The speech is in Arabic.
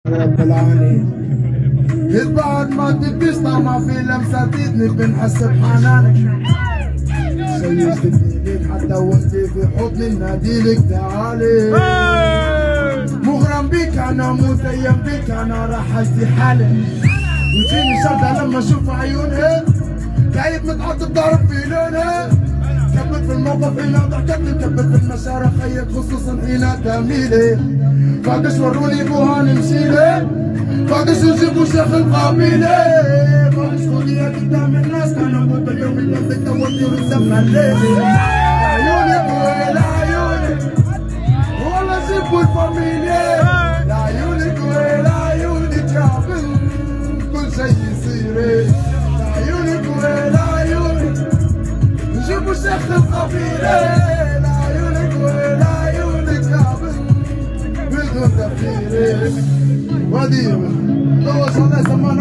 رب العالمين. بعد ما تبيش طمع في لمسة تدني بنحس بحنانك. سيست بإيديك حتى وانت في حضني ناديلك تعالي. مغرم بيك انا متيم بيك انا راح اشتي حالي. وتجيني شردة لما اشوف عيونها كايب متعطب ضارب في لونها. كبت في الموقف حين ضحكت كبت في المشارع خيك خصوصا حين تميلي. فاقش وروني بوها نمشيلي فاقش نجيبو شيخ القبيلة. فاقش خذيها قدام الناس كان ابوك اليوم يمسك توتي ويسمى الليل. عيونك ويل عيونك والله جيبوا الفاميليا. لعيونك ويل عيونك يا بنت كل شي يصير. لعيونك ويل عيونك نجيبوا شيخ القبيلة. لعيونك ويل عيونك يا بنت بدون تفكير. وديما لو وصلنا سمانا